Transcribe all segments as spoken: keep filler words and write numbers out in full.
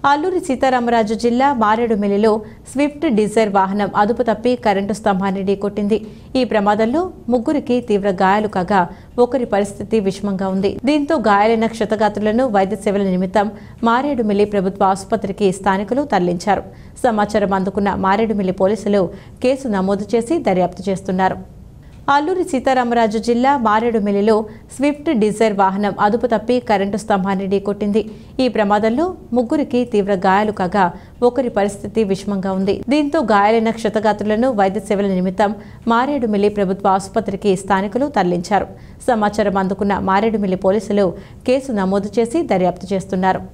అల్లూరి సీతారామరాజు జిల్లా మారేడుమిల్లిలో Swift Dzire వాహనం అదుపు తప్పి కరెంటు స్తంభాన్ని ఢీకొట్టింది. ఈ ప్రమాదంలో ముగ్గురికి తీవ్ర గాయాలు కాగా ఒకరి పరిస్థితి విషమంగా ఉంది. దీంతో గాయాలైన క్షతగాత్రులను వైద్య సేవల నిమిత్తం మారేడుమిల్లి ప్రభుత్వ ఆసుపత్రికి స్థానికులు తరలించారు. సమాచారం అందుకున్న మారేడుమిల్లి పోలీసులు కేసు నమోదు చేసి దర్యాప్తు చేస్తున్నారు. అల్లూరి సీతారామరాజు జిల్లా మారేడుమిల్లిలో స్విఫ్ట్ డిజైర్ వాహనం అదుపు తప్పి కరెంటు స్తంభాన్ని ఢీకొట్టింది. ఈ ప్రమాదంలో ముగ్గురికి తీవ్ర గాయాలు కాగా ఒకరి పరిస్థితి విషమంగా ఉంది. దీంతో గాయాలైన క్షతగాత్రులను వైద్య సేవల నిమిత్తం మారేడుమిల్లి ప్రభుత్వ ఆసుపత్రికి స్థానికులు తరలించారు. సమాచారం అందుకున్న మారేడుమిల్లి పోలీసులు కేసు నమోదు చేసి దర్యాప్తు చేస్తున్నారు.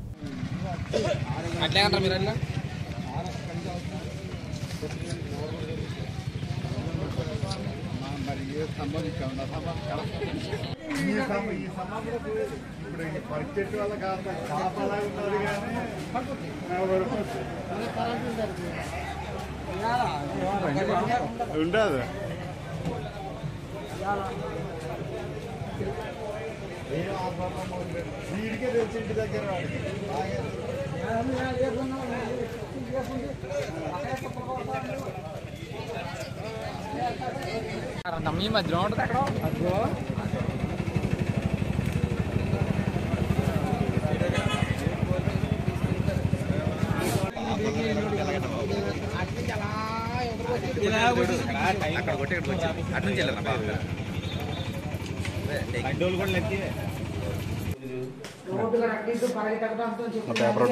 ఉండదు వీడికే తెలిసి ఇంటి దగ్గర మీ మధ్యలో ఉంటుంది అక్కడ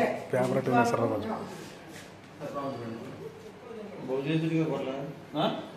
పేపర్ పేపర్